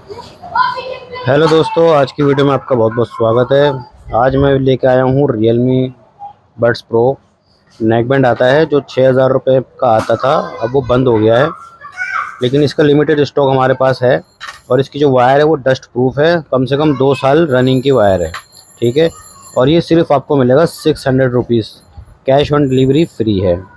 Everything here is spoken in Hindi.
हेलो दोस्तों, आज की वीडियो में आपका बहुत बहुत स्वागत है। आज मैं लेके आया हूँ Realme buds pro. Neck band आता है जो 6,000 रुपये का आता था, अब वो बंद हो गया है, लेकिन इसका लिमिटेड स्टॉक हमारे पास है। और इसकी जो वायर है वो डस्ट प्रूफ है, कम से कम 2 साल रनिंग की वायर है, ठीक है। और ये सिर्फ आपको मिलेगा 600 rupees, cash on delivery free है।